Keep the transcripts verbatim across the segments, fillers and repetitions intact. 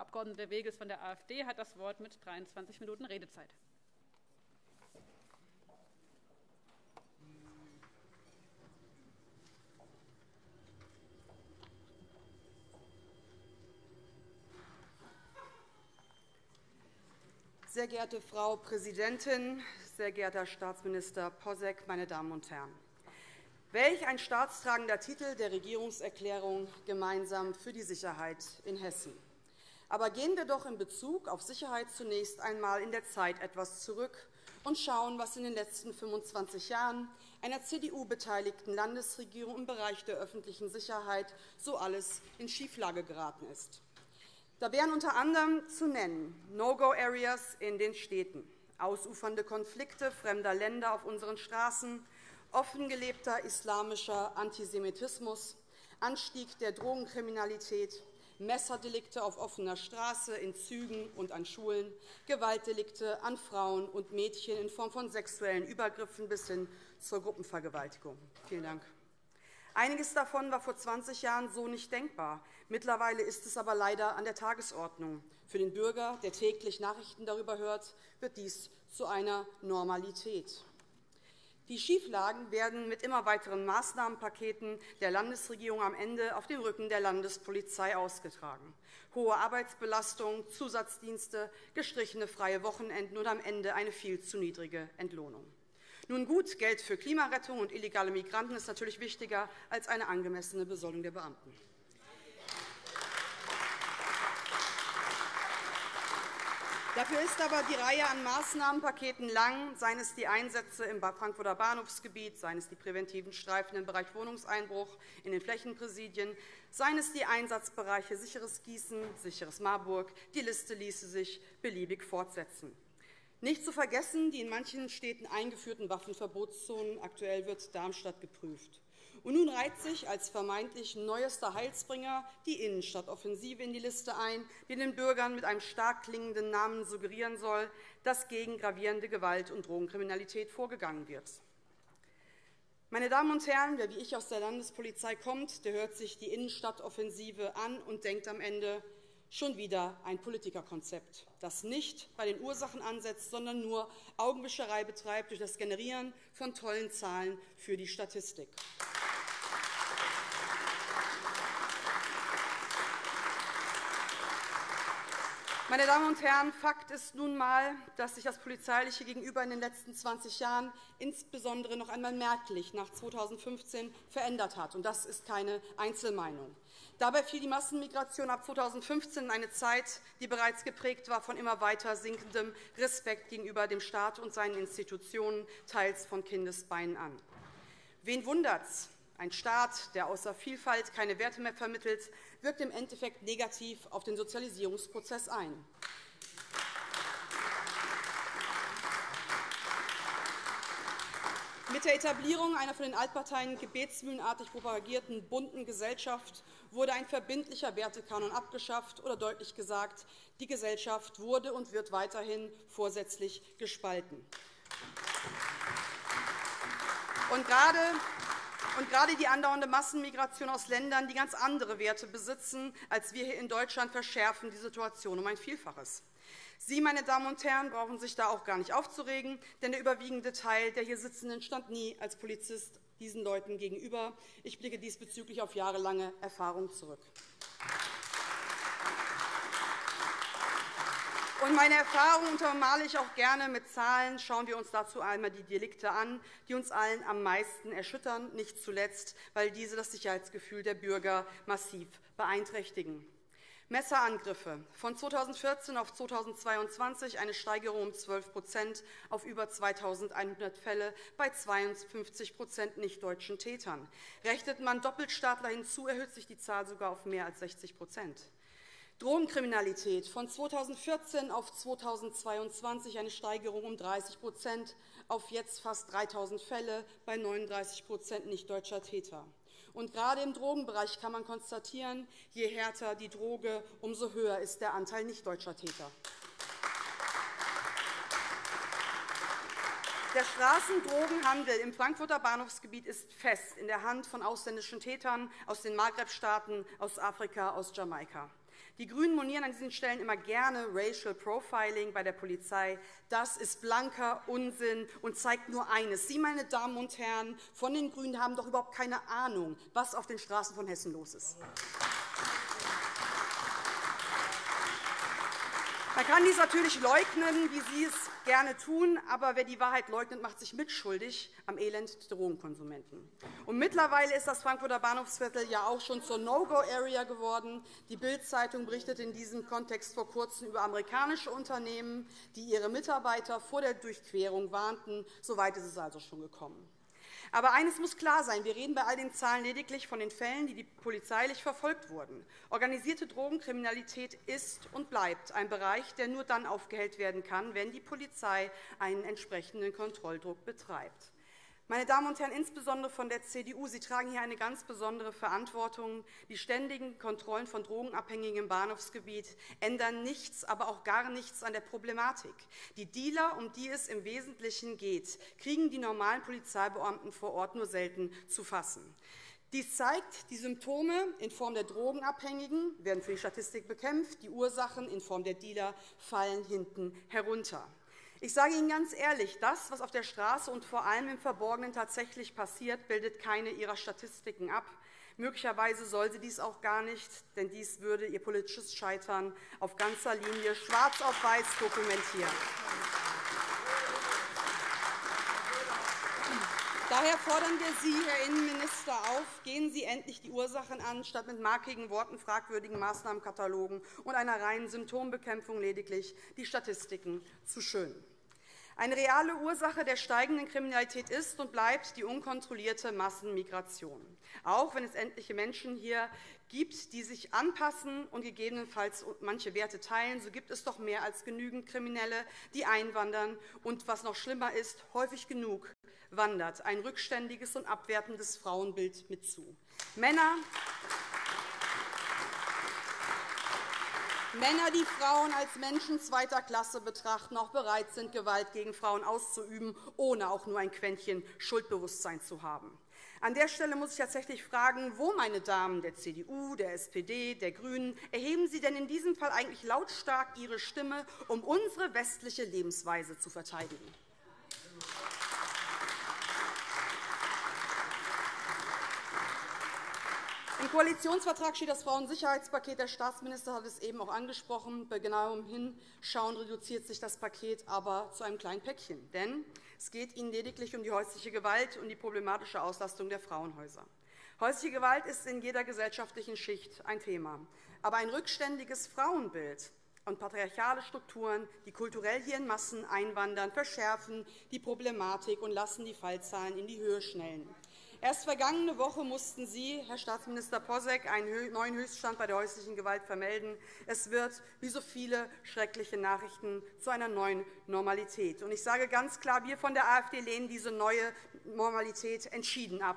Abg. Wegels von der AfD hat das Wort mit dreiundzwanzig Minuten Redezeit. Sehr geehrte Frau Präsidentin, sehr geehrter Herr Staatsminister Posek, meine Damen und Herren! Welch ein staatstragender Titel der Regierungserklärung Gemeinsam für die Sicherheit in Hessen. Aber gehen wir doch in Bezug auf Sicherheit zunächst einmal in der Zeit etwas zurück und schauen, was in den letzten fünfundzwanzig Jahren einer C D U-beteiligten Landesregierung im Bereich der öffentlichen Sicherheit so alles in Schieflage geraten ist. Da wären unter anderem zu nennen No-Go-Areas in den Städten, ausufernde Konflikte fremder Länder auf unseren Straßen, offen gelebter islamischer Antisemitismus, Anstieg der Drogenkriminalität, Messerdelikte auf offener Straße, in Zügen und an Schulen, Gewaltdelikte an Frauen und Mädchen in Form von sexuellen Übergriffen bis hin zur Gruppenvergewaltigung. Vielen Dank. Einiges davon war vor zwanzig Jahren so nicht denkbar. Mittlerweile ist es aber leider an der Tagesordnung. Für den Bürger, der täglich Nachrichten darüber hört, wird dies zu einer Normalität. Die Schieflagen werden mit immer weiteren Maßnahmenpaketen der Landesregierung am Ende auf dem Rücken der Landespolizei ausgetragen. Hohe Arbeitsbelastung, Zusatzdienste, gestrichene freie Wochenenden und am Ende eine viel zu niedrige Entlohnung. Nun gut, Geld für Klimarettung und illegale Migranten ist natürlich wichtiger als eine angemessene Besoldung der Beamten. Dafür ist aber die Reihe an Maßnahmenpaketen lang, seien es die Einsätze im Frankfurter Bahnhofsgebiet, seien es die präventiven Streifen im Bereich Wohnungseinbruch in den Flächenpräsidien, seien es die Einsatzbereiche sicheres Gießen, sicheres Marburg. Die Liste ließe sich beliebig fortsetzen. Nicht zu vergessen die in manchen Städten eingeführten Waffenverbotszonen. Aktuell wird Darmstadt geprüft. Und nun reiht sich als vermeintlich neuester Heilsbringer die Innenstadtoffensive in die Liste ein, die den Bürgern mit einem stark klingenden Namen suggerieren soll, dass gegen gravierende Gewalt- und Drogenkriminalität vorgegangen wird. Meine Damen und Herren, wer wie ich aus der Landespolizei kommt, der hört sich die Innenstadtoffensive an und denkt am Ende, schon wieder ein Politikerkonzept, das nicht bei den Ursachen ansetzt, sondern nur Augenwischerei betreibt durch das Generieren von tollen Zahlen für die Statistik. Meine Damen und Herren, Fakt ist nun einmal, dass sich das polizeiliche Gegenüber in den letzten zwanzig Jahren insbesondere noch einmal merklich nach zweitausendfünfzehn verändert hat. Und das ist keine Einzelmeinung. Dabei fiel die Massenmigration ab zweitausendfünfzehn in eine Zeit, die bereits geprägt war von immer weiter sinkendem Respekt gegenüber dem Staat und seinen Institutionen, teils von Kindesbeinen an. Wen wundert's? Ein Staat, der außer Vielfalt keine Werte mehr vermittelt, wirkt im Endeffekt negativ auf den Sozialisierungsprozess ein. Mit der Etablierung einer von den Altparteien gebetsmühlenartig propagierten bunten Gesellschaft wurde ein verbindlicher Wertekanon abgeschafft, oder deutlich gesagt, die Gesellschaft wurde und wird weiterhin vorsätzlich gespalten. Und gerade Und gerade die andauernde Massenmigration aus Ländern, die ganz andere Werte besitzen als wir hier in Deutschland, verschärfen die Situation um ein Vielfaches. Sie, meine Damen und Herren, brauchen sich da auch gar nicht aufzuregen, denn der überwiegende Teil der hier Sitzenden stand nie als Polizist diesen Leuten gegenüber. Ich blicke diesbezüglich auf jahrelange Erfahrung zurück. Und meine Erfahrung untermale ich auch gerne mit Zahlen. Schauen wir uns dazu einmal die Delikte an, die uns allen am meisten erschüttern, nicht zuletzt, weil diese das Sicherheitsgefühl der Bürger massiv beeinträchtigen. Messerangriffe von zweitausendvierzehn auf zweitausendzweiundzwanzig eine Steigerung um zwölf Prozent auf über zweitausendeinhundert Fälle bei zweiundfünfzig Prozent nichtdeutschen Tätern. Rechnet man Doppelstaatler hinzu, erhöht sich die Zahl sogar auf mehr als sechzig Prozent. Drogenkriminalität von zweitausendvierzehn auf zweitausendzweiundzwanzig eine Steigerung um dreißig Prozent auf jetzt fast dreitausend Fälle bei neununddreißig Prozent nichtdeutscher Täter. Und gerade im Drogenbereich kann man konstatieren, je härter die Droge, umso höher ist der Anteil nichtdeutscher Täter. Der Straßendrogenhandel im Frankfurter Bahnhofsgebiet ist fest in der Hand von ausländischen Tätern aus den Maghreb-Staaten, aus Afrika, aus Jamaika. Die GRÜNEN monieren an diesen Stellen immer gerne Racial Profiling bei der Polizei. Das ist blanker Unsinn und zeigt nur eines. Sie, meine Damen und Herren von den GRÜNEN, haben doch überhaupt keine Ahnung, was auf den Straßen von Hessen los ist. Man kann dies natürlich leugnen, wie Sie es gerne tun, aber wer die Wahrheit leugnet, macht sich mitschuldig am Elend der Drogenkonsumenten. Und mittlerweile ist das Frankfurter Bahnhofsviertel ja auch schon zur No-Go-Area geworden. Die Bild-Zeitung berichtet in diesem Kontext vor Kurzem über amerikanische Unternehmen, die ihre Mitarbeiter vor der Durchquerung warnten. So weit ist es also schon gekommen. Aber eines muss klar sein. Wir reden bei all den Zahlen lediglich von den Fällen, die polizeilich verfolgt wurden. Organisierte Drogenkriminalität ist und bleibt ein Bereich, der nur dann aufgehellt werden kann, wenn die Polizei einen entsprechenden Kontrolldruck betreibt. Meine Damen und Herren, insbesondere von der C D U, Sie tragen hier eine ganz besondere Verantwortung. Die ständigen Kontrollen von Drogenabhängigen im Bahnhofsgebiet ändern nichts, aber auch gar nichts an der Problematik. Die Dealer, um die es im Wesentlichen geht, kriegen die normalen Polizeibeamten vor Ort nur selten zu fassen. Dies zeigt, die Symptome in Form der Drogenabhängigen werden für die Statistik bekämpft, die Ursachen in Form der Dealer fallen hinten herunter. Ich sage Ihnen ganz ehrlich, das, was auf der Straße und vor allem im Verborgenen tatsächlich passiert, bildet keine Ihrer Statistiken ab. Möglicherweise soll sie dies auch gar nicht, denn dies würde ihr politisches Scheitern auf ganzer Linie schwarz auf weiß dokumentieren. Daher fordern wir Sie, Herr Innenminister, auf, gehen Sie endlich die Ursachen an, statt mit markigen Worten, fragwürdigen Maßnahmenkatalogen und einer reinen Symptombekämpfung lediglich die Statistiken zu schönen. Eine reale Ursache der steigenden Kriminalität ist und bleibt die unkontrollierte Massenmigration. Auch wenn es etliche Menschen hier gibt, die sich anpassen und gegebenenfalls manche Werte teilen, so gibt es doch mehr als genügend Kriminelle, die einwandern. Und was noch schlimmer ist, häufig genug wandert ein rückständiges und abwertendes Frauenbild mit zu. Männer, Männer, die Frauen als Menschen zweiter Klasse betrachten, auch bereit sind, Gewalt gegen Frauen auszuüben, ohne auch nur ein Quäntchen Schuldbewusstsein zu haben. An der Stelle muss ich tatsächlich fragen, wo, meine Damen der C D U, der S P D, der GRÜNEN, erheben Sie denn in diesem Fall eigentlich lautstark Ihre Stimme, um unsere westliche Lebensweise zu verteidigen? Im Koalitionsvertrag steht das Frauensicherheitspaket. Der Staatsminister hat es eben auch angesprochen. Bei genauem Hinschauen reduziert sich das Paket aber zu einem kleinen Päckchen. Denn es geht Ihnen lediglich um die häusliche Gewalt und die problematische Auslastung der Frauenhäuser. Häusliche Gewalt ist in jeder gesellschaftlichen Schicht ein Thema. Aber ein rückständiges Frauenbild und patriarchale Strukturen, die kulturell hier in Massen einwandern, verschärfen die Problematik und lassen die Fallzahlen in die Höhe schnellen. Erst vergangene Woche mussten Sie, Herr Staatsminister Posek, einen neuen Höchststand bei der häuslichen Gewalt vermelden. Es wird, wie so viele schreckliche Nachrichten, zu einer neuen Normalität. Und ich sage ganz klar, wir von der AfD lehnen diese neue Normalität entschieden ab.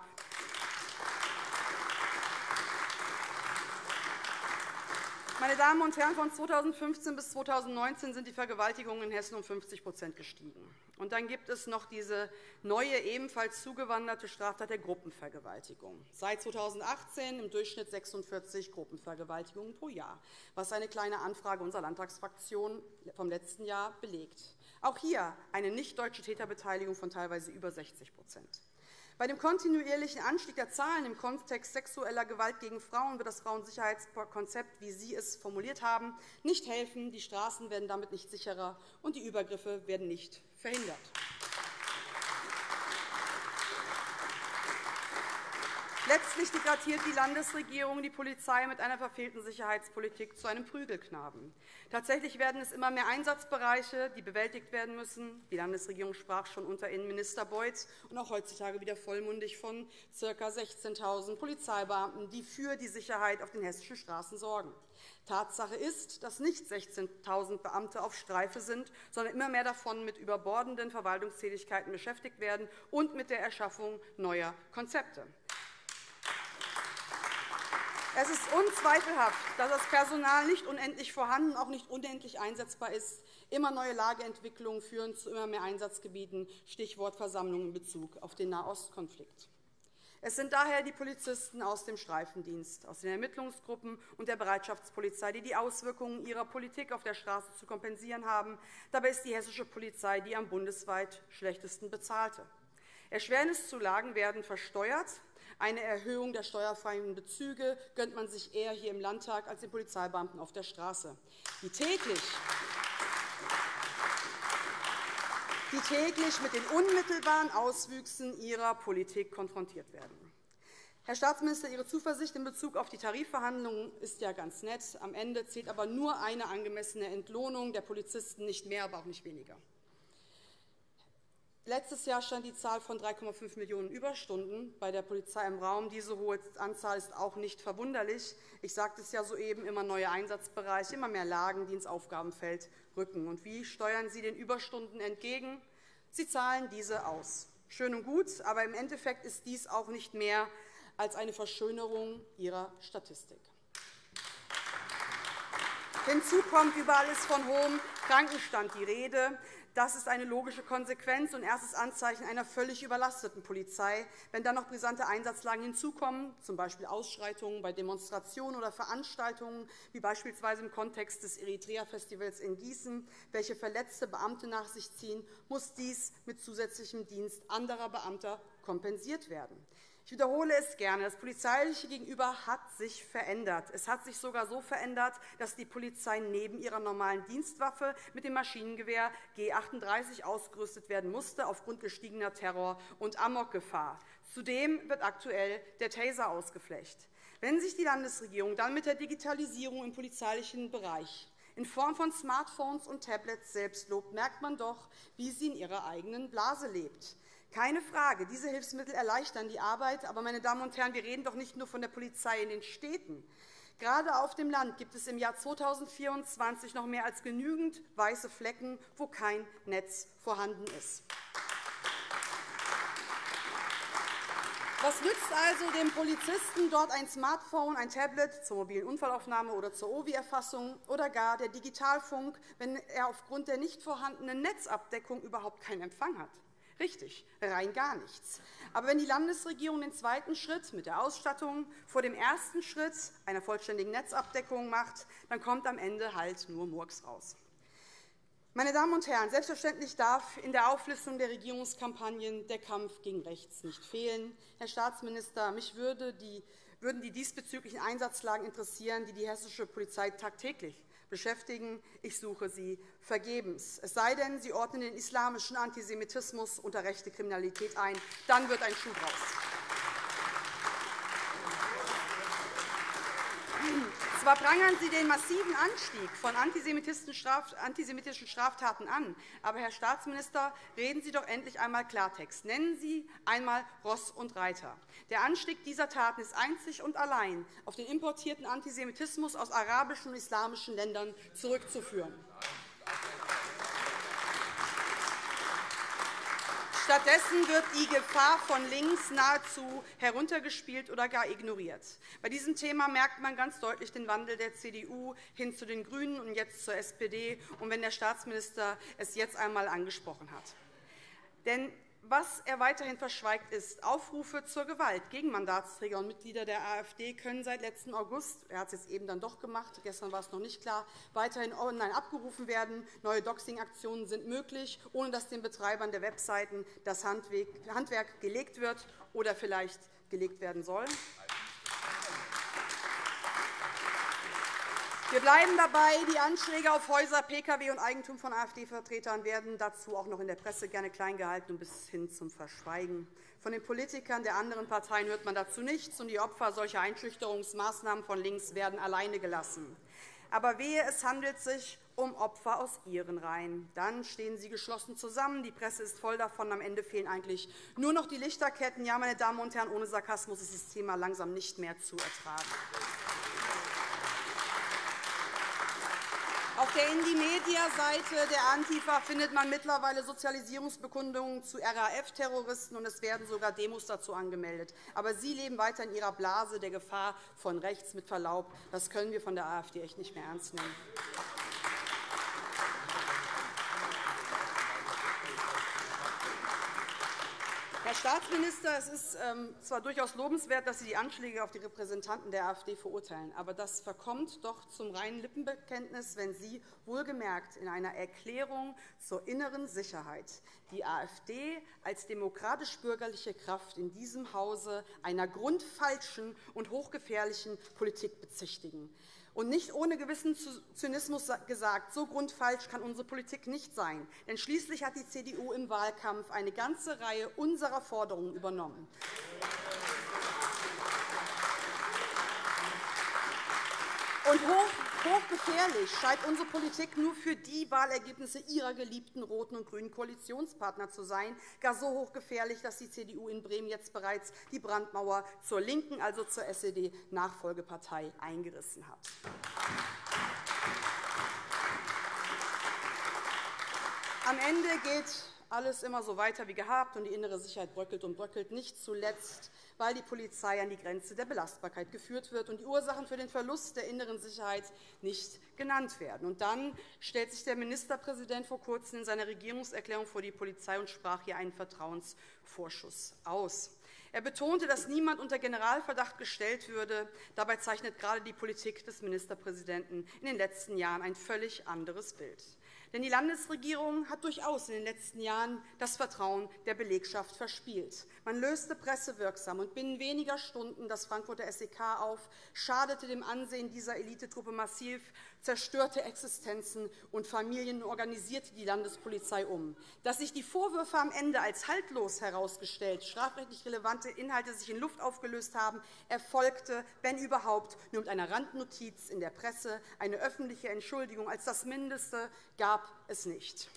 Meine Damen und Herren, von zweitausendfünfzehn bis zweitausendneunzehn sind die Vergewaltigungen in Hessen um fünfzig gestiegen. Und dann gibt es noch diese neue, ebenfalls zugewanderte Straftat der Gruppenvergewaltigung. Seit zweitausendachtzehn im Durchschnitt sechsundvierzig Gruppenvergewaltigungen pro Jahr, was eine Kleine Anfrage unserer Landtagsfraktion vom letzten Jahr belegt. Auch hier eine nicht-deutsche Täterbeteiligung von teilweise über sechzig. Bei dem kontinuierlichen Anstieg der Zahlen im Kontext sexueller Gewalt gegen Frauen wird das Frauensicherheitskonzept, wie Sie es formuliert haben, nicht helfen. Die Straßen werden damit nicht sicherer, und die Übergriffe werden nicht verhindert. Letztlich degradiert die Landesregierung die Polizei mit einer verfehlten Sicherheitspolitik zu einem Prügelknaben. Tatsächlich werden es immer mehr Einsatzbereiche, die bewältigt werden müssen. Die Landesregierung sprach schon unter Innenminister Beuth und auch heutzutage wieder vollmundig von ca. sechzehntausend Polizeibeamten, die für die Sicherheit auf den hessischen Straßen sorgen. Tatsache ist, dass nicht sechzehntausend Beamte auf Streife sind, sondern immer mehr davon mit überbordenden Verwaltungstätigkeiten beschäftigt werden und mit der Erschaffung neuer Konzepte. Es ist unzweifelhaft, dass das Personal nicht unendlich vorhanden, auch nicht unendlich einsetzbar ist. Immer neue Lageentwicklungen führen zu immer mehr Einsatzgebieten, Stichwort Versammlungen in Bezug auf den Nahostkonflikt. Es sind daher die Polizisten aus dem Streifendienst, aus den Ermittlungsgruppen und der Bereitschaftspolizei, die die Auswirkungen ihrer Politik auf der Straße zu kompensieren haben. Dabei ist die hessische Polizei die am bundesweit schlechtesten bezahlte. Erschwerniszulagen werden versteuert. Eine Erhöhung der steuerfreien Bezüge gönnt man sich eher hier im Landtag als den Polizeibeamten auf der Straße, die täglich die täglich mit den unmittelbaren Auswüchsen ihrer Politik konfrontiert werden. Herr Staatsminister, Ihre Zuversicht in Bezug auf die Tarifverhandlungen ist ja ganz nett. Am Ende zählt aber nur eine angemessene Entlohnung der Polizisten, nicht mehr, aber auch nicht weniger. Letztes Jahr stand die Zahl von drei Komma fünf Millionen Überstunden bei der Polizei im Raum. Diese hohe Anzahl ist auch nicht verwunderlich. Ich sagte es ja soeben, immer neue Einsatzbereiche, immer mehr Lagen, die ins Aufgabenfeld rücken. Und wie steuern Sie den Überstunden entgegen? Sie zahlen diese aus. Schön und gut, aber im Endeffekt ist dies auch nicht mehr als eine Verschönerung Ihrer Statistik. Hinzu kommt überall ist von hohem Krankenstand die Rede. Das ist eine logische Konsequenz und erstes Anzeichen einer völlig überlasteten Polizei. Wenn dann noch brisante Einsatzlagen hinzukommen, z. B. Ausschreitungen bei Demonstrationen oder Veranstaltungen, wie beispielsweise im Kontext des Eritrea-Festivals in Gießen, welche verletzte Beamte nach sich ziehen, muss dies mit zusätzlichem Dienst anderer Beamter kompensiert werden. Ich wiederhole es gerne. Das polizeiliche Gegenüber hat sich verändert. Es hat sich sogar so verändert, dass die Polizei neben ihrer normalen Dienstwaffe mit dem Maschinengewehr G achtunddreißig ausgerüstet werden musste, aufgrund gestiegener Terror- und Amokgefahr. Zudem wird aktuell der Taser ausgeflecht. Wenn sich die Landesregierung dann mit der Digitalisierung im polizeilichen Bereich in Form von Smartphones und Tablets selbst lobt, merkt man doch, wie sie in ihrer eigenen Blase lebt. Keine Frage, diese Hilfsmittel erleichtern die Arbeit. Aber, meine Damen und Herren, wir reden doch nicht nur von der Polizei in den Städten. Gerade auf dem Land gibt es im Jahr zweitausendvierundzwanzig noch mehr als genügend weiße Flecken, wo kein Netz vorhanden ist. Was nützt also dem Polizisten dort ein Smartphone, ein Tablet zur mobilen Unfallaufnahme oder zur O V I-Erfassung oder gar der Digitalfunk, wenn er aufgrund der nicht vorhandenen Netzabdeckung überhaupt keinen Empfang hat? Richtig, rein gar nichts. Aber wenn die Landesregierung den zweiten Schritt mit der Ausstattung vor dem ersten Schritt einer vollständigen Netzabdeckung macht, dann kommt am Ende halt nur Murks raus. Meine Damen und Herren, selbstverständlich darf in der Auflistung der Regierungskampagnen der Kampf gegen rechts nicht fehlen. Herr Staatsminister, mich würde die, würden die diesbezüglichen Einsatzlagen interessieren, die die hessische Polizei tagtäglich beschäftigen. Ich suche sie vergebens. Es sei denn, Sie ordnen den islamischen Antisemitismus unter rechte Kriminalität ein. Dann wird ein Schuh draus. Zwar prangern Sie den massiven Anstieg von antisemitischen Straftaten an, aber, Herr Staatsminister, reden Sie doch endlich einmal Klartext. Nennen Sie einmal Ross und Reiter. Der Anstieg dieser Taten ist einzig und allein auf den importierten Antisemitismus aus arabischen und islamischen Ländern zurückzuführen. Stattdessen wird die Gefahr von links nahezu heruntergespielt oder gar ignoriert. Bei diesem Thema merkt man ganz deutlich den Wandel der C D U hin zu den GRÜNEN und jetzt zur S P D, und wenn der Staatsminister es jetzt einmal angesprochen hat. Denn was er weiterhin verschweigt, ist, Aufrufe zur Gewalt gegen Mandatsträger und Mitglieder der AfD können seit letzten August, er hat es jetzt eben dann doch gemacht, gestern war es noch nicht klar, weiterhin online abgerufen werden. Neue Doxing-Aktionen sind möglich, ohne dass den Betreibern der Webseiten das Handwerk gelegt wird oder vielleicht gelegt werden soll. Wir bleiben dabei. Die Anschläge auf Häuser, Pkw und Eigentum von AfD-Vertretern werden dazu auch noch in der Presse gerne klein gehalten und bis hin zum Verschweigen. Von den Politikern der anderen Parteien hört man dazu nichts, und die Opfer solcher Einschüchterungsmaßnahmen von links werden alleine gelassen. Aber wehe, es handelt sich um Opfer aus Ihren Reihen. Dann stehen Sie geschlossen zusammen. Die Presse ist voll davon. Am Ende fehlen eigentlich nur noch die Lichterketten. Ja, meine Damen und Herren, ohne Sarkasmus ist dieses Thema langsam nicht mehr zu ertragen. Auf der Indie-Media-Seite der Antifa findet man mittlerweile Sozialisierungsbekundungen zu R A F-Terroristen, und es werden sogar Demos dazu angemeldet. Aber Sie leben weiter in Ihrer Blase der Gefahr von rechts. Mit Verlaub, das können wir von der AfD echt nicht mehr ernst nehmen. Herr Staatsminister, es ist ähm, zwar durchaus lobenswert, dass Sie die Anschläge auf die Repräsentanten der AfD verurteilen, aber das verkommt doch zum reinen Lippenbekenntnis, wenn Sie wohlgemerkt in einer Erklärung zur inneren Sicherheit die AfD als demokratisch-bürgerliche Kraft in diesem Hause einer grundfalschen und hochgefährlichen Politik bezichtigen. Und nicht ohne gewissen Zynismus gesagt, so grundfalsch kann unsere Politik nicht sein. Denn schließlich hat die C D U im Wahlkampf eine ganze Reihe unserer Forderungen übernommen. Und hoch, hochgefährlich scheint unsere Politik nur für die Wahlergebnisse ihrer geliebten roten und grünen Koalitionspartner zu sein. Gar so hochgefährlich, dass die C D U in Bremen jetzt bereits die Brandmauer zur LINKEN, also zur S E D-Nachfolgepartei, eingerissen hat. Am Ende geht alles immer so weiter wie gehabt, und die innere Sicherheit bröckelt und bröckelt, nicht zuletzt, weil die Polizei an die Grenze der Belastbarkeit geführt wird und die Ursachen für den Verlust der inneren Sicherheit nicht genannt werden. Und dann stellt sich der Ministerpräsident vor Kurzem in seiner Regierungserklärung vor die Polizei und sprach hier einen Vertrauensvorschuss aus. Er betonte, dass niemand unter Generalverdacht gestellt würde. Dabei zeichnet gerade die Politik des Ministerpräsidenten in den letzten Jahren ein völlig anderes Bild. Denn die Landesregierung hat durchaus in den letzten Jahren das Vertrauen der Belegschaft verspielt. Man löste pressewirksam und binnen weniger Stunden das Frankfurter S E K auf, schadete dem Ansehen dieser Elitetruppe massiv, zerstörte Existenzen und Familien und organisierte die Landespolizei um. Dass sich die Vorwürfe am Ende als haltlos herausgestellt, strafrechtlich relevante Inhalte sich in Luft aufgelöst haben, erfolgte, wenn überhaupt, nur mit einer Randnotiz in der Presse. Eine öffentliche Entschuldigung als das Mindeste gab es nicht.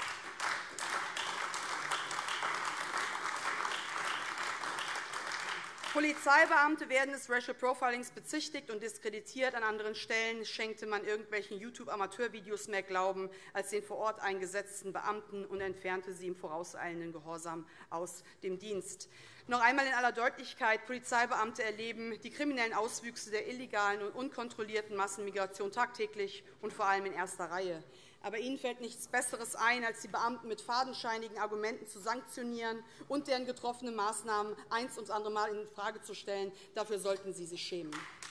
Polizeibeamte werden des Racial Profilings bezichtigt und diskreditiert. An anderen Stellen schenkte man irgendwelchen YouTube-Amateurvideos mehr Glauben als den vor Ort eingesetzten Beamten und entfernte sie im vorauseilenden Gehorsam aus dem Dienst. Noch einmal in aller Deutlichkeit: Polizeibeamte erleben die kriminellen Auswüchse der illegalen und unkontrollierten Massenmigration tagtäglich und vor allem in erster Reihe. Aber Ihnen fällt nichts Besseres ein, als die Beamten mit fadenscheinigen Argumenten zu sanktionieren und deren getroffene Maßnahmen eins und andere Mal infrage zu stellen. Dafür sollten Sie sich schämen.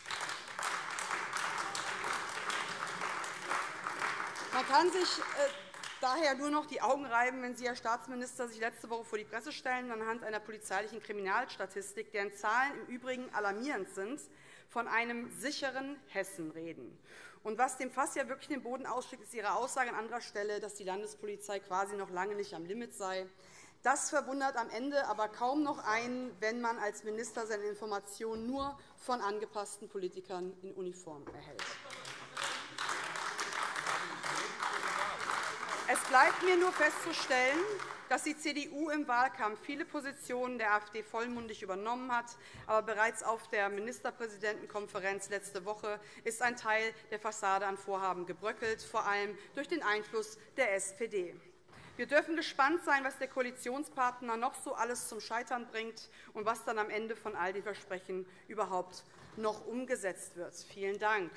Man kann sich daher nur noch die Augen reiben, wenn Sie, Herr Staatsminister, sich letzte Woche vor die Presse stellen und anhand einer polizeilichen Kriminalstatistik, deren Zahlen im Übrigen alarmierend sind, von einem sicheren Hessen reden. Und was dem Fass ja wirklich den Boden ausschlägt, ist Ihre Aussage an anderer Stelle, dass die Landespolizei quasi noch lange nicht am Limit sei. Das verwundert am Ende aber kaum noch einen, wenn man als Minister seine Informationen nur von angepassten Politikern in Uniform erhält. Es bleibt mir nur festzustellen, dass die C D U im Wahlkampf viele Positionen der AfD vollmundig übernommen hat. Aber bereits auf der Ministerpräsidentenkonferenz letzte Woche ist ein Teil der Fassade an Vorhaben gebröckelt, vor allem durch den Einfluss der S P D. Wir dürfen gespannt sein, was der Koalitionspartner noch so alles zum Scheitern bringt und was dann am Ende von all den Versprechen überhaupt noch umgesetzt wird. Vielen Dank.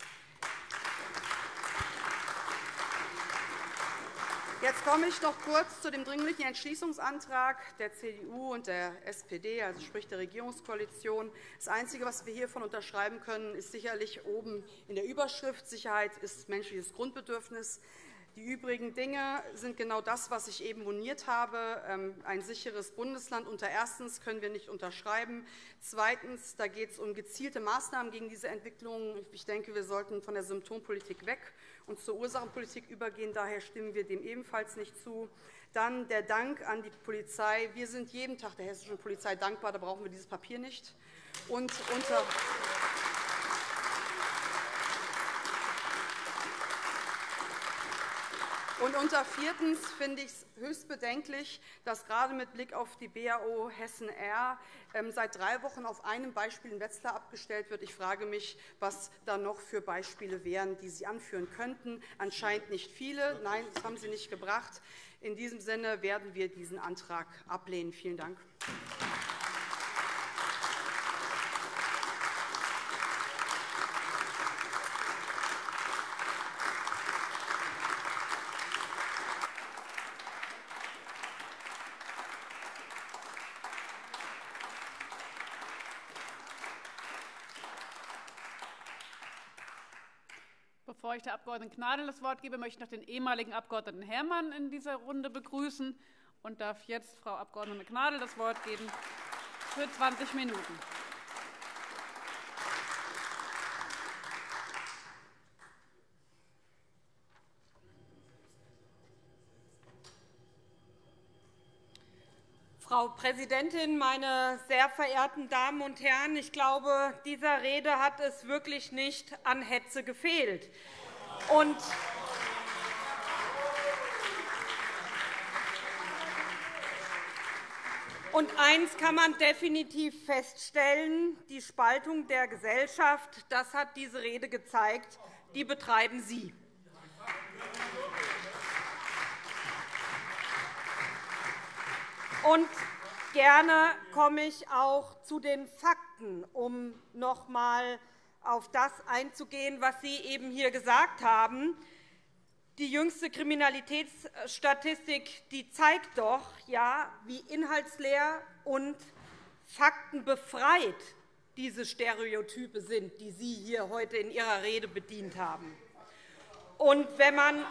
Jetzt komme ich noch kurz zu dem Dringlichen Entschließungsantrag der C D U und der S P D, also sprich der Regierungskoalition. Das Einzige, was wir hiervon unterschreiben können, ist sicherlich oben in der Überschrift: Sicherheit ist menschliches Grundbedürfnis. Die übrigen Dinge sind genau das, was ich eben moniert habe. Ein sicheres Bundesland unter erstens können wir nicht unterschreiben. Zweitens, da geht es um gezielte Maßnahmen gegen diese Entwicklung. Ich denke, wir sollten von der Symptompolitik weg und zur Ursachenpolitik übergehen. Daher stimmen wir dem ebenfalls nicht zu. Dann der Dank an die Polizei. Wir sind jeden Tag der hessischen Polizei dankbar. Da brauchen wir dieses Papier nicht. Und unter Und unter viertens finde ich es höchst bedenklich, dass gerade mit Blick auf die B A O Hessen R seit drei Wochen auf einem Beispiel in Wetzlar abgestellt wird. Ich frage mich, was da noch für Beispiele wären, die Sie anführen könnten. Anscheinend nicht viele. Nein, das haben Sie nicht gebracht. In diesem Sinne werden wir diesen Antrag ablehnen. Vielen Dank. Bevor ich der Abg. Gnadl das Wort gebe, möchte ich noch den ehemaligen Abg. Herrmann in dieser Runde begrüßen und darf jetzt Frau Abg. Gnadl das Wort geben für zwanzig Minuten. Frau Präsidentin, meine sehr verehrten Damen und Herren! Ich glaube, dieser Rede hat es wirklich nicht an Hetze gefehlt. Und Und eines kann man definitiv feststellen, die Spaltung der Gesellschaft, das hat diese Rede gezeigt, die betreiben Sie. Und gerne komme ich auch zu den Fakten, um noch einmal auf das einzugehen, was Sie eben hier gesagt haben. Die jüngste Kriminalitätsstatistik die zeigt doch, ja, wie inhaltsleer und faktenbefreit diese Stereotype sind, die Sie hier heute in Ihrer Rede bedient haben. Und wenn man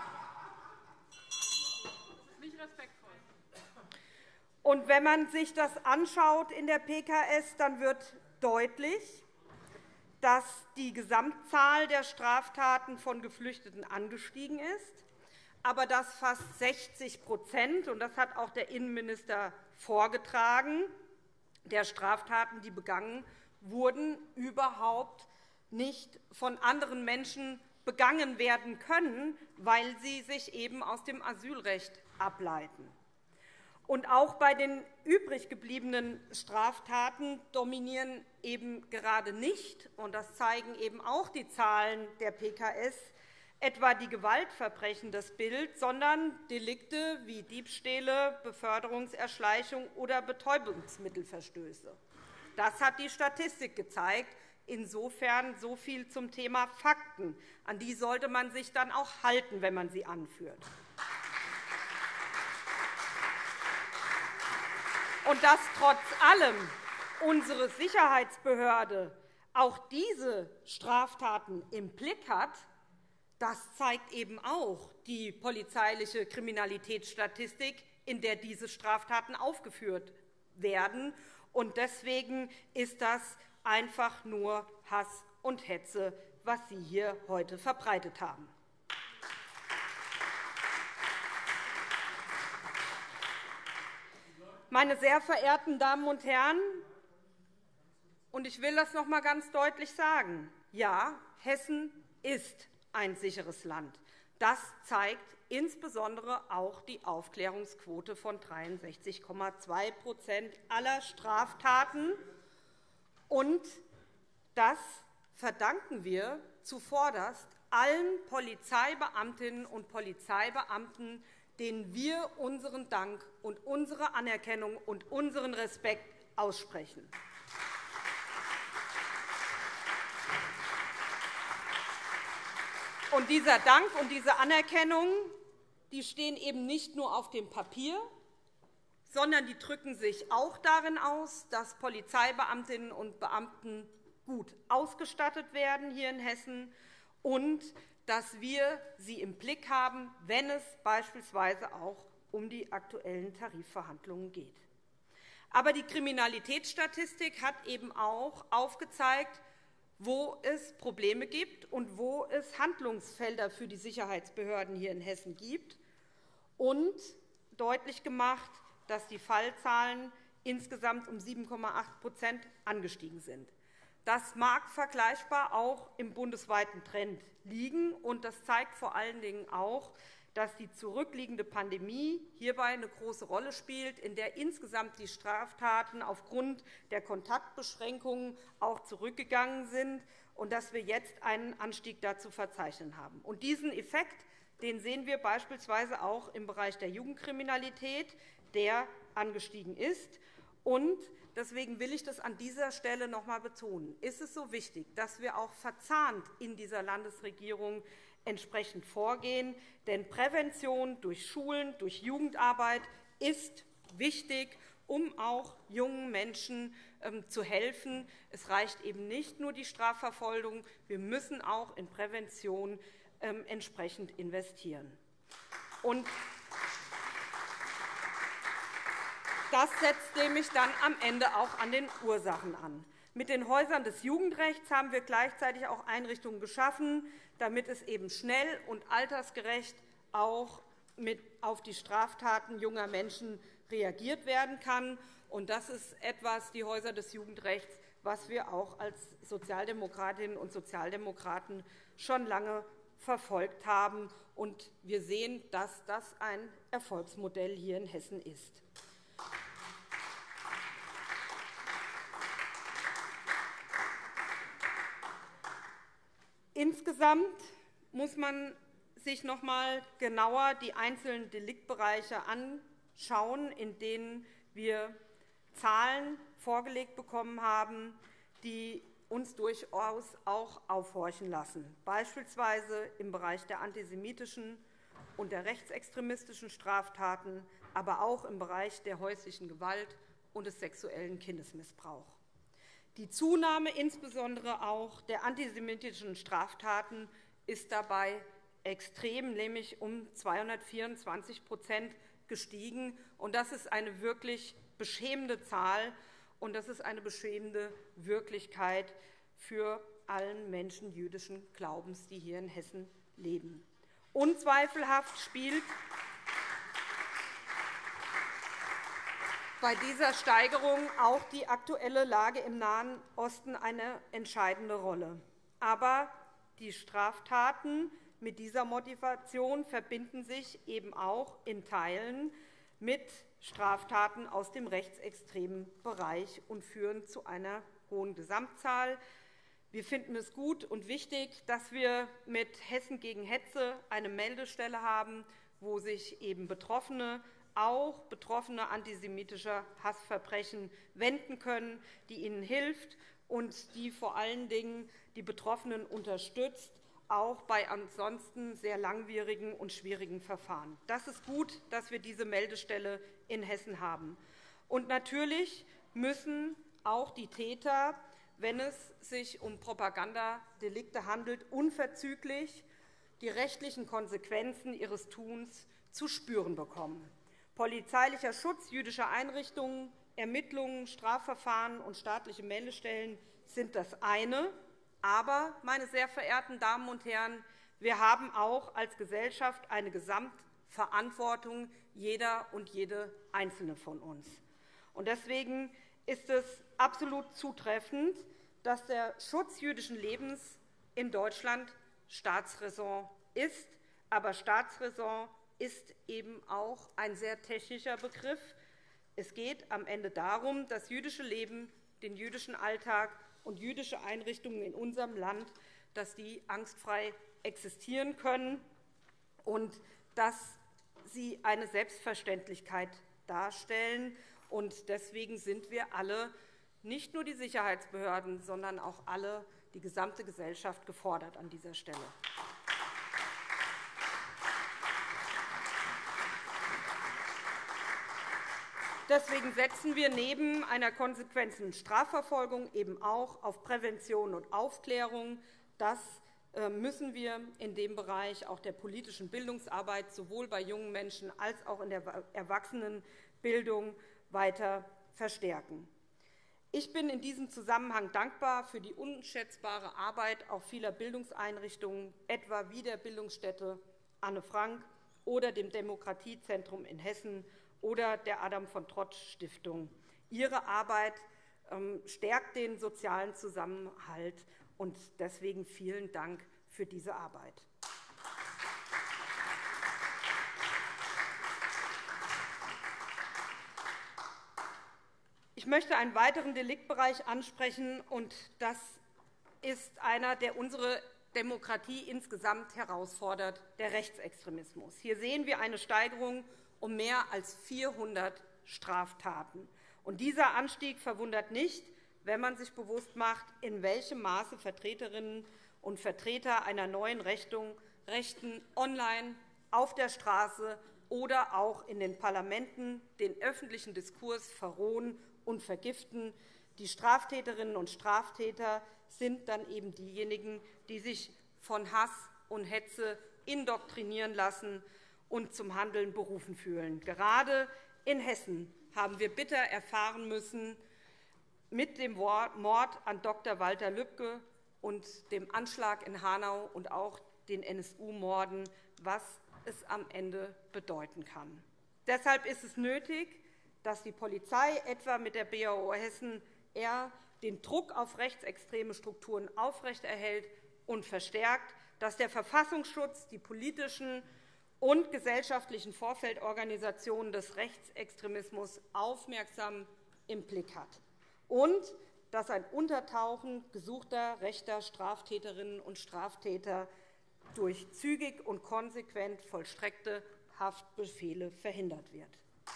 Und wenn man sich das anschaut in der P K S, dann wird deutlich, dass die Gesamtzahl der Straftaten von Geflüchteten angestiegen ist, aber dass fast sechzig Prozent, und das hat auch der Innenminister vorgetragen, der Straftaten, die begangen wurden, überhaupt nicht von anderen Menschen begangen werden können, weil sie sich eben aus dem Asylrecht ableiten. Und auch bei den übrig gebliebenen Straftaten dominieren eben gerade nicht, und das zeigen eben auch die Zahlen der P K S, etwa die Gewaltverbrechen das Bild, sondern Delikte wie Diebstähle, Beförderungserschleichung oder Betäubungsmittelverstöße. Das hat die Statistik gezeigt. Insofern so viel zum Thema Fakten. An die sollte man sich dann auch halten, wenn man sie anführt. Und dass trotz allem unsere Sicherheitsbehörde auch diese Straftaten im Blick hat, das zeigt eben auch die polizeiliche Kriminalitätsstatistik, in der diese Straftaten aufgeführt werden. Und deswegen ist das einfach nur Hass und Hetze, was Sie hier heute verbreitet haben. Meine sehr verehrten Damen und Herren, und ich will das noch einmal ganz deutlich sagen, ja, Hessen ist ein sicheres Land. Das zeigt insbesondere auch die Aufklärungsquote von dreiundsechzig Komma zwei Prozent aller Straftaten. Und das verdanken wir zuvorderst allen Polizeibeamtinnen und Polizeibeamten, denen wir unseren Dank und unsere Anerkennung und unseren Respekt aussprechen. Und dieser Dank und diese Anerkennung, die stehen eben nicht nur auf dem Papier, sondern die drücken sich auch darin aus, dass Polizeibeamtinnen und Beamten gut ausgestattet werden hier in Hessen und dass wir sie im Blick haben, wenn es beispielsweise auch um die aktuellen Tarifverhandlungen geht. Aber die Kriminalitätsstatistik hat eben auch aufgezeigt, wo es Probleme gibt und wo es Handlungsfelder für die Sicherheitsbehörden hier in Hessen gibt, und deutlich gemacht, dass die Fallzahlen insgesamt um sieben Komma acht Prozent angestiegen sind. Das mag vergleichbar auch im bundesweiten Trend liegen, und das zeigt vor allen Dingen auch, dass die zurückliegende Pandemie hierbei eine große Rolle spielt, in der insgesamt die Straftaten aufgrund der Kontaktbeschränkungen auch zurückgegangen sind und dass wir jetzt einen Anstieg dazu verzeichnen haben. Und diesen Effekt, den sehen wir beispielsweise auch im Bereich der Jugendkriminalität, der angestiegen ist. Und deswegen will ich das an dieser Stelle noch einmal betonen. Ist es so wichtig, dass wir auch verzahnt in dieser Landesregierung entsprechend vorgehen. Denn Prävention durch Schulen, durch Jugendarbeit ist wichtig, um auch jungen Menschen ähm, zu helfen. Es reicht eben nicht nur die Strafverfolgung, wir müssen auch in Prävention ähm, entsprechend investieren. Und das setzt nämlich dann am Ende auch an den Ursachen an. Mit den Häusern des Jugendrechts haben wir gleichzeitig auch Einrichtungen geschaffen, damit es eben schnell und altersgerecht auch mit auf die Straftaten junger Menschen reagiert werden kann. Und das ist etwas, die Häuser des Jugendrechts, was wir auch als Sozialdemokratinnen und Sozialdemokraten schon lange verfolgt haben. Und wir sehen, dass das ein Erfolgsmodell hier in Hessen ist. Insgesamt muss man sich noch einmal genauer die einzelnen Deliktbereiche anschauen, in denen wir Zahlen vorgelegt bekommen haben, die uns durchaus auch aufhorchen lassen, beispielsweise im Bereich der antisemitischen und der rechtsextremistischen Straftaten, aber auch im Bereich der häuslichen Gewalt und des sexuellen Kindesmissbrauchs. Die Zunahme insbesondere auch der antisemitischen Straftaten ist dabei extrem, nämlich um zweihundertvierundzwanzig gestiegen. Und das ist eine wirklich beschämende Zahl, und das ist eine beschämende Wirklichkeit für allen Menschen jüdischen Glaubens, die hier in Hessen leben. Unzweifelhaft spielt bei dieser Steigerung auch die aktuelle Lage im Nahen Osten eine entscheidende Rolle. Aber die Straftaten mit dieser Motivation verbinden sich eben auch in Teilen mit Straftaten aus dem rechtsextremen Bereich und führen zu einer hohen Gesamtzahl. Wir finden es gut und wichtig, dass wir mit Hessen gegen Hetze eine Meldestelle haben, wo sich eben Betroffene, auch Betroffene antisemitischer Hassverbrechen wenden können, die ihnen hilft und die vor allen Dingen die Betroffenen unterstützt, auch bei ansonsten sehr langwierigen und schwierigen Verfahren. Das ist gut, dass wir diese Meldestelle in Hessen haben. Und natürlich müssen auch die Täter, wenn es sich um Propagandadelikte handelt, unverzüglich die rechtlichen Konsequenzen ihres Tuns zu spüren bekommen. Polizeilicher Schutz jüdischer Einrichtungen, Ermittlungen, Strafverfahren und staatliche Meldestellen sind das eine. Aber, meine sehr verehrten Damen und Herren, wir haben auch als Gesellschaft eine Gesamtverantwortung, jeder und jede Einzelne von uns. Deswegen ist es absolut zutreffend, dass der Schutz jüdischen Lebens in Deutschland Staatsräson ist. Aber Staatsräson ist eben auch ein sehr technischer Begriff. Es geht am Ende darum, das jüdische Leben, den jüdischen Alltag und jüdische Einrichtungen in unserem Land, dass die angstfrei existieren können und dass sie eine Selbstverständlichkeit darstellen. Deswegen sind wir alle, nicht nur die Sicherheitsbehörden, sondern auch alle, die gesamte Gesellschaft, gefordert an dieser Stelle. Deswegen setzen wir neben einer konsequenten Strafverfolgung eben auch auf Prävention und Aufklärung. Das müssen wir in dem Bereich auch der politischen Bildungsarbeit sowohl bei jungen Menschen als auch in der Erwachsenenbildung weiter verstärken. Ich bin in diesem Zusammenhang dankbar für die unschätzbare Arbeit auch vieler Bildungseinrichtungen, etwa wie der Bildungsstätte Anne Frank oder dem Demokratiezentrum in Hessen oder der Adam von Trott Stiftung. Ihre Arbeit stärkt den sozialen Zusammenhalt, und deswegen vielen Dank für diese Arbeit. Ich möchte einen weiteren Deliktbereich ansprechen, und das ist einer, der unsere Demokratie insgesamt herausfordert, der Rechtsextremismus. Hier sehen wir eine Steigerung um mehr als vierhundert Straftaten. Und dieser Anstieg verwundert nicht, wenn man sich bewusst macht, in welchem Maße Vertreterinnen und Vertreter einer neuen Richtung Rechten online, auf der Straße oder auch in den Parlamenten den öffentlichen Diskurs verrohen und vergiften. Die Straftäterinnen und Straftäter sind dann eben diejenigen, die sich von Hass und Hetze indoktrinieren lassen und zum Handeln berufen fühlen. Gerade in Hessen haben wir bitter erfahren müssen, mit dem Mord an Doktor Walter Lübcke und dem Anschlag in Hanau und auch den N S U-Morden, was es am Ende bedeuten kann. Deshalb ist es nötig, dass die Polizei etwa mit der B A O Hessen eher den Druck auf rechtsextreme Strukturen aufrechterhält und verstärkt, dass der Verfassungsschutz die politischen und gesellschaftlichen Vorfeldorganisationen des Rechtsextremismus aufmerksam im Blick hat und dass ein Untertauchen gesuchter rechter Straftäterinnen und Straftäter durch zügig und konsequent vollstreckte Haftbefehle verhindert wird.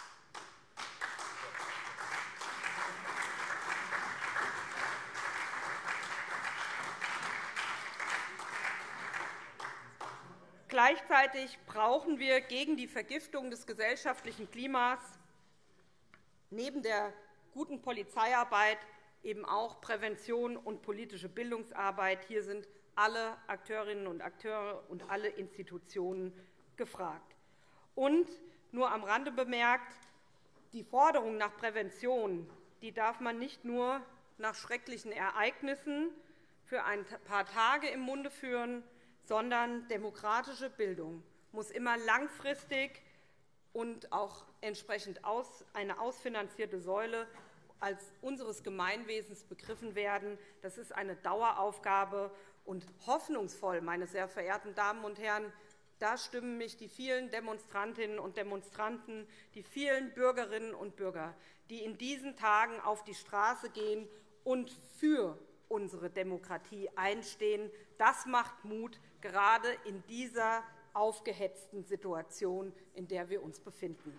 Gleichzeitig brauchen wir gegen die Vergiftung des gesellschaftlichen Klimas neben der guten Polizeiarbeit eben auch Prävention und politische Bildungsarbeit. Hier sind alle Akteurinnen und Akteure und alle Institutionen gefragt. Und nur am Rande bemerkt, die Forderung nach Prävention, die darf man nicht nur nach schrecklichen Ereignissen für ein paar Tage im Munde führen, sondern demokratische Bildung muss immer langfristig und auch entsprechend eine ausfinanzierte Säule als unseres Gemeinwesens begriffen werden. Das ist eine Daueraufgabe. Und hoffnungsvoll, meine sehr verehrten Damen und Herren, da stimmen mich die vielen Demonstrantinnen und Demonstranten, die vielen Bürgerinnen und Bürger, die in diesen Tagen auf die Straße gehen und für unsere Demokratie einstehen. Das macht Mut, gerade in dieser aufgehetzten Situation, in der wir uns befinden.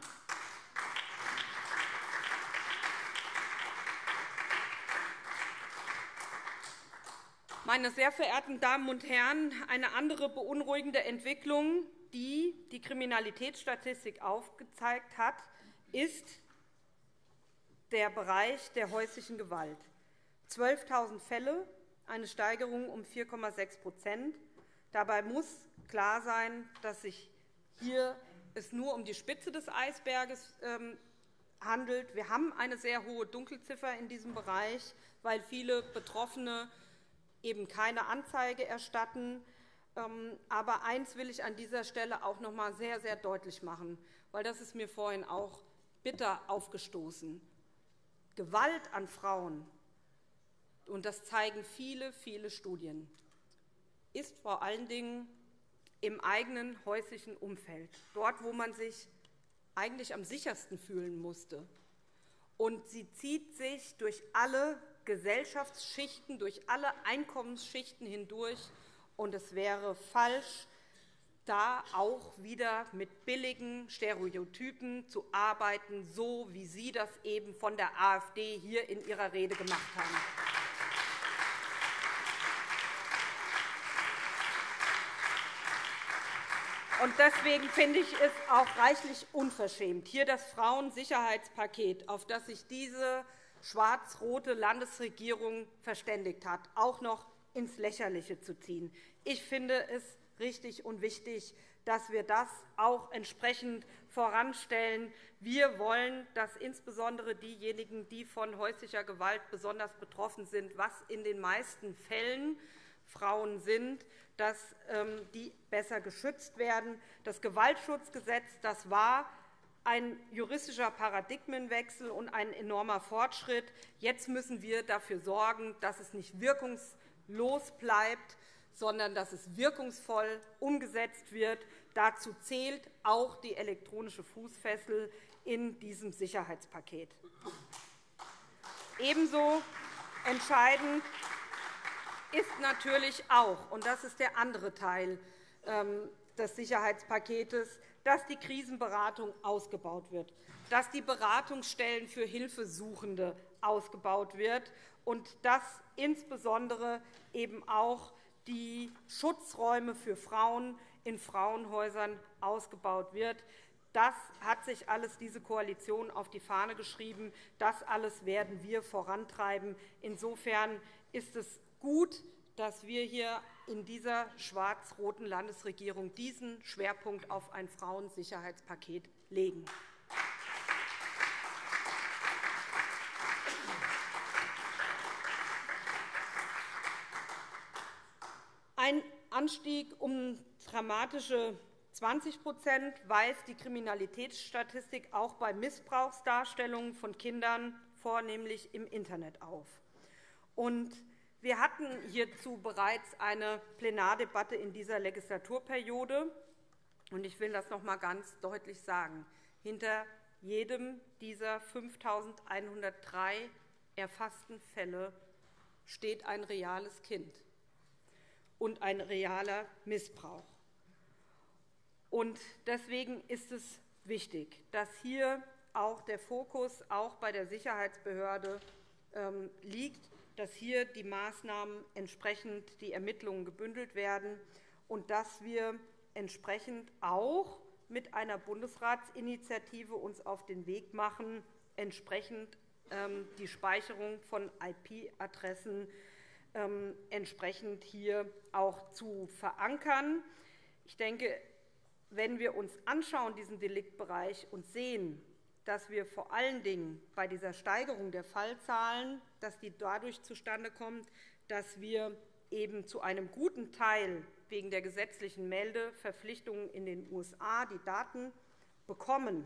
Meine sehr verehrten Damen und Herren, eine andere beunruhigende Entwicklung, die die Kriminalitätsstatistik aufgezeigt hat, ist der Bereich der häuslichen Gewalt. zwölftausend Fälle, eine Steigerung um vier Komma sechs %. Dabei muss klar sein, dass sich hier es nur um die Spitze des Eisberges handelt. Wir haben eine sehr hohe Dunkelziffer in diesem Bereich, weil viele Betroffene eben keine Anzeige erstatten. Aber eines will ich an dieser Stelle auch noch einmal sehr, sehr deutlich machen, weil das ist mir vorhin auch bitter aufgestoßen. Gewalt an Frauen, und das zeigen viele, viele Studien, ist vor allen Dingen im eigenen häuslichen Umfeld, dort, wo man sich eigentlich am sichersten fühlen musste. Und sie zieht sich durch alle Gesellschaftsschichten, durch alle Einkommensschichten hindurch. Und es wäre falsch, da auch wieder mit billigen Stereotypen zu arbeiten, so wie Sie das eben von der AfD hier in Ihrer Rede gemacht haben. Und deswegen finde ich es auch reichlich unverschämt, hier das Frauensicherheitspaket, auf das sich diese schwarz-rote Landesregierung verständigt hat, auch noch ins Lächerliche zu ziehen. Ich finde es richtig und wichtig, dass wir das auch entsprechend voranstellen. Wir wollen, dass insbesondere diejenigen, die von häuslicher Gewalt besonders betroffen sind, was in den meisten Fällen Frauen sind, dass die besser geschützt werden. Das Gewaltschutzgesetz, das war ein juristischer Paradigmenwechsel und ein enormer Fortschritt. Jetzt müssen wir dafür sorgen, dass es nicht wirkungslos bleibt, sondern dass es wirkungsvoll umgesetzt wird. Dazu zählt auch die elektronische Fußfessel in diesem Sicherheitspaket. Ebenso entscheidend ist natürlich auch, und das ist der andere Teil des Sicherheitspakets, dass die Krisenberatung ausgebaut wird, dass die Beratungsstellen für Hilfesuchende ausgebaut wird und dass insbesondere eben auch die Schutzräume für Frauen in Frauenhäusern ausgebaut wird. Das hat sich alles diese Koalition auf die Fahne geschrieben. Das alles werden wir vorantreiben. Insofern ist es gut, dass wir hier in dieser schwarz-roten Landesregierung diesen Schwerpunkt auf ein Frauensicherheitspaket legen. Ein Anstieg um dramatische zwanzig weist die Kriminalitätsstatistik auch bei Missbrauchsdarstellungen von Kindern, vornehmlich im Internet, auf. Und wir hatten hierzu bereits eine Plenardebatte in dieser Legislaturperiode. Und ich will das noch einmal ganz deutlich sagen. Hinter jedem dieser fünftausendeinhundertdrei erfassten Fälle steht ein reales Kind und ein realer Missbrauch. Und deswegen ist es wichtig, dass hier auch der Fokus auch bei der Sicherheitsbehörde ähm, liegt, dass hier die Maßnahmen entsprechend die Ermittlungen gebündelt werden und dass wir entsprechend auch mit einer Bundesratsinitiative uns auf den Weg machen, entsprechend ähm, die Speicherung von I P-Adressen ähm, entsprechend hier auch zu verankern. Ich denke, wenn wir uns anschauen, diesen Deliktbereich, und sehen, dass wir vor allen Dingen bei dieser Steigerung der Fallzahlen, dass die dadurch zustande kommt, dass wir eben zu einem guten Teil wegen der gesetzlichen Meldeverpflichtungen in den U S A die Daten bekommen.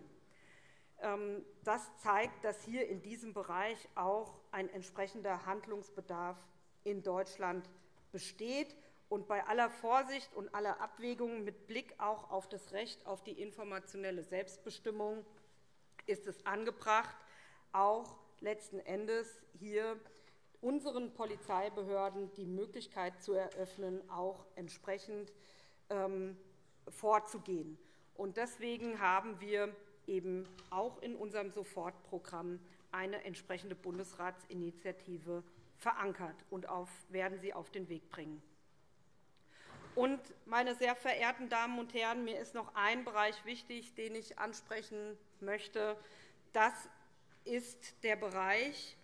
Das zeigt, dass hier in diesem Bereich auch ein entsprechender Handlungsbedarf in Deutschland besteht. Und bei aller Vorsicht und aller Abwägung mit Blick auch auf das Recht auf die informationelle Selbstbestimmung ist es angebracht, auch letzten Endes hier unseren Polizeibehörden die Möglichkeit zu eröffnen, auch entsprechend ähm, vorzugehen. Und deswegen haben wir eben auch in unserem Sofortprogramm eine entsprechende Bundesratsinitiative verankert und auf, werden sie auf den Weg bringen. Und, meine sehr verehrten Damen und Herren, mir ist noch ein Bereich wichtig, den ich ansprechen möchte. Das ist der Bereich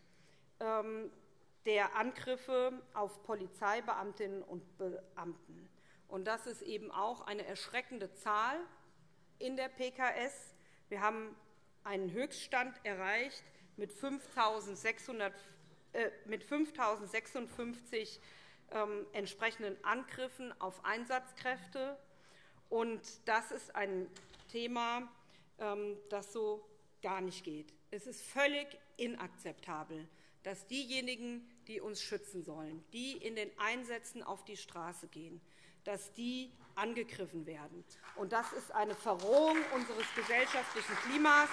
der Angriffe auf Polizeibeamtinnen und Beamten. Und das ist eben auch eine erschreckende Zahl in der P K S. Wir haben einen Höchststand erreicht mit fünftausendsechsundfünfzig Ähm, entsprechenden Angriffen auf Einsatzkräfte. Und das ist ein Thema, ähm, das so gar nicht geht. Es ist völlig inakzeptabel, dass diejenigen, die uns schützen sollen, die in den Einsätzen auf die Straße gehen, dass die angegriffen werden. Und das ist eine Verrohung unseres gesellschaftlichen Klimas.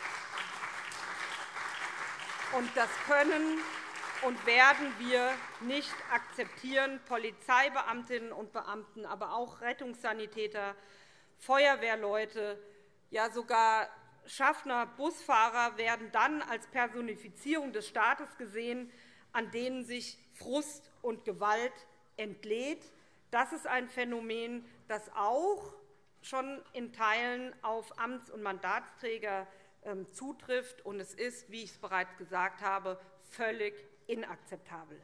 Und das können und werden wir nicht akzeptieren. Polizeibeamtinnen und Beamten, aber auch Rettungssanitäter, Feuerwehrleute, ja sogar Schaffner, Busfahrer werden dann als Personifizierung des Staates gesehen, an denen sich Frust und Gewalt entlädt. Das ist ein Phänomen, das auch schon in Teilen auf Amts- und Mandatsträger zutrifft. Und es ist, wie ich es bereits gesagt habe, völlig inakzeptabel.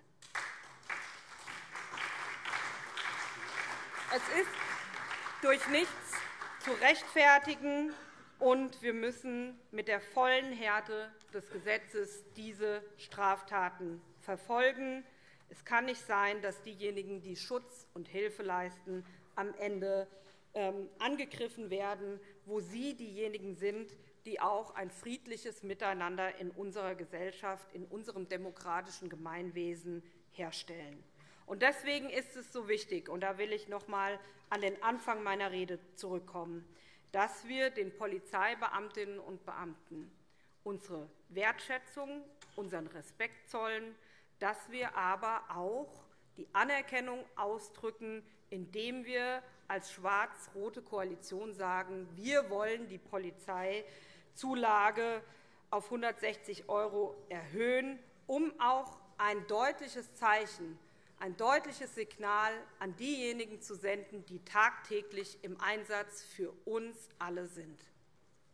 Es ist durch nichts zu rechtfertigen, und wir müssen mit der vollen Härte des Gesetzes diese Straftaten verfolgen. Es kann nicht sein, dass diejenigen, die Schutz und Hilfe leisten, am Ende ähm, angegriffen werden, wo sie diejenigen sind, die auch ein friedliches Miteinander in unserer Gesellschaft, in unserem demokratischen Gemeinwesen herstellen. Und deswegen ist es so wichtig, und da will ich noch einmal an den Anfang meiner Rede zurückkommen, dass wir den Polizeibeamtinnen und Beamten unsere Wertschätzung, unseren Respekt zollen, dass wir aber auch die Anerkennung ausdrücken, indem wir als schwarz-rote Koalition sagen, wir wollen die Polizeizulage auf hundertsechzig € erhöhen, um auch ein deutliches Zeichen, ein deutliches Signal an diejenigen zu senden, die tagtäglich im Einsatz für uns alle sind.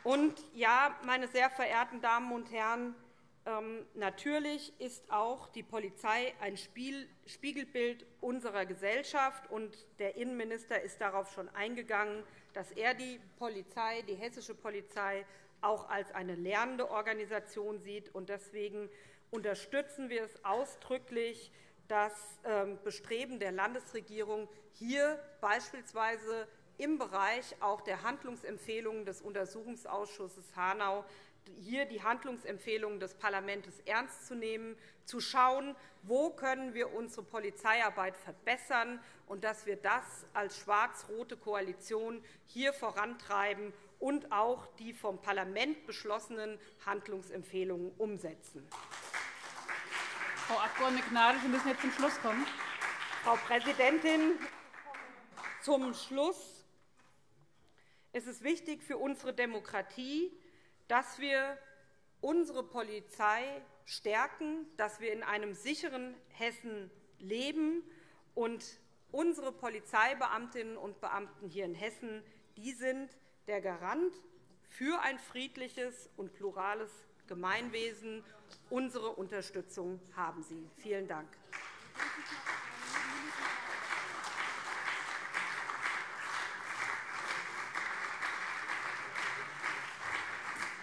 Und ja, meine sehr verehrten Damen und Herren, ähm, natürlich ist auch die Polizei ein Spiel, Spiegelbild unserer Gesellschaft. Und der Innenminister ist darauf schon eingegangen, dass er die Polizei, die hessische Polizei, auch als eine lernende Organisation sieht. Und deswegen unterstützen wir es ausdrücklich, das Bestreben der Landesregierung, hier beispielsweise im Bereich auch der Handlungsempfehlungen des Untersuchungsausschusses Hanau hier die Handlungsempfehlungen des Parlaments ernst zu nehmen, zu schauen, wo können wir unsere Polizeiarbeit verbessern, und dass wir das als schwarz-rote Koalition hier vorantreiben und auch die vom Parlament beschlossenen Handlungsempfehlungen umsetzen. Frau Abg. Gnadl, Sie müssen jetzt zum Schluss kommen. Frau Präsidentin, zum Schluss. Es ist wichtig für unsere Demokratie, dass wir unsere Polizei stärken, dass wir in einem sicheren Hessen leben. Und unsere Polizeibeamtinnen und Beamten hier in Hessen, die sind der Garant für ein friedliches und plurales Gemeinwesen. Unsere Unterstützung haben Sie. Vielen Dank.